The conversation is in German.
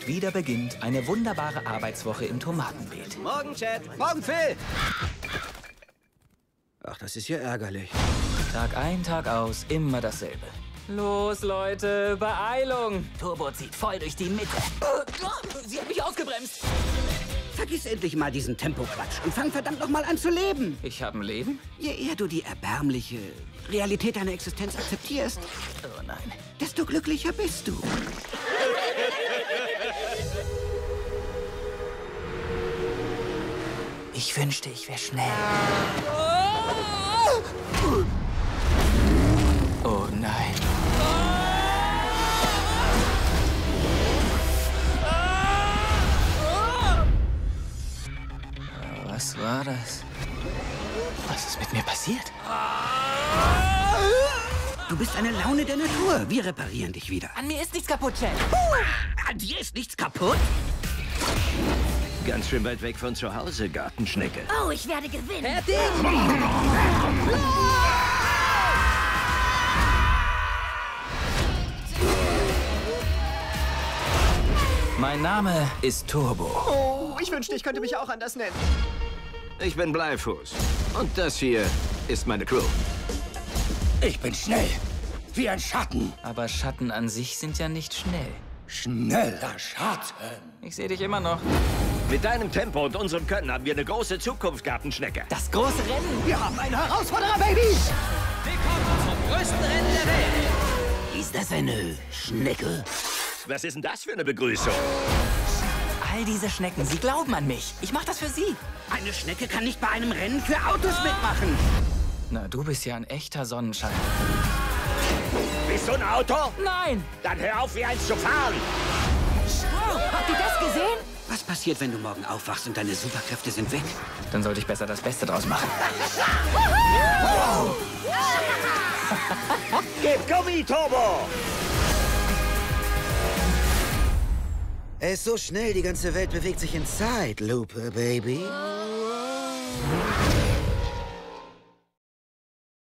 Und wieder beginnt eine wunderbare Arbeitswoche im Tomatenbeet. Morgen, Chad. Morgen, Phil. Ach, das ist ja ärgerlich. Tag ein, Tag aus, immer dasselbe. Los, Leute, Beeilung! Turbo zieht voll durch die Mitte. Sie hat mich ausgebremst. Vergiss endlich mal diesen Tempoquatsch und fang verdammt noch mal an zu leben. Ich habe ein Leben? Je eher du die erbärmliche Realität deiner Existenz akzeptierst, Oh nein. desto glücklicher bist du. Ich wünschte, ich wäre schnell. Oh nein. Was war das? Was ist mit mir passiert? Du bist eine Laune der Natur. Wir reparieren dich wieder. An mir ist nichts kaputt, Chad. An dir ist nichts kaputt? Ganz schön weit weg von zu Hause, Gartenschnecke. Oh, ich werde gewinnen. Mein Name ist Turbo. Oh, ich wünschte, ich könnte mich auch anders nennen. Ich bin Bleifuß. Und das hier ist meine Crew. Ich bin schnell, wie ein Schatten. Aber Schatten an sich sind ja nicht schnell. Schneller Schatten. Ich sehe dich immer noch. Mit deinem Tempo und unserem Können haben wir eine große Zukunft, Gartenschnecke. Das große Rennen. Wir haben einen Herausforderer, Baby! Willkommen zum größten Rennen der Welt. Ist das eine Schnecke? Was ist denn das für eine Begrüßung? All diese Schnecken, sie glauben an mich. Ich mach das für sie. Eine Schnecke kann nicht bei einem Rennen für Autos mitmachen. Na, du bist ja ein echter Sonnenschein. Bist du ein Auto? Nein! Dann hör auf, wie eins zu fahren. Wow, habt ihr das gesehen? Was passiert, wenn du morgen aufwachst und deine Superkräfte sind weg? Dann sollte ich besser das Beste draus machen. Gib Gummi, Turbo! Er ist so schnell, die ganze Welt bewegt sich in Zeitlupe, Baby.